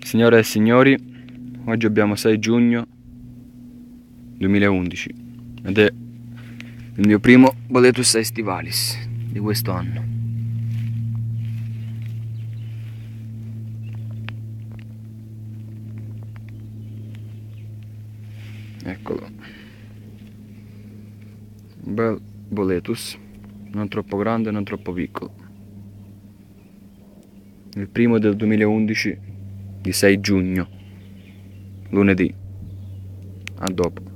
Signore e signori, oggi abbiamo 6 giugno 2011 ed è il mio primo Boletus Estivalis di questo anno. Eccolo, un bel Boletus, non troppo grande, non troppo piccolo. Il primo del 2011 di 6 giugno, lunedì. A dopo.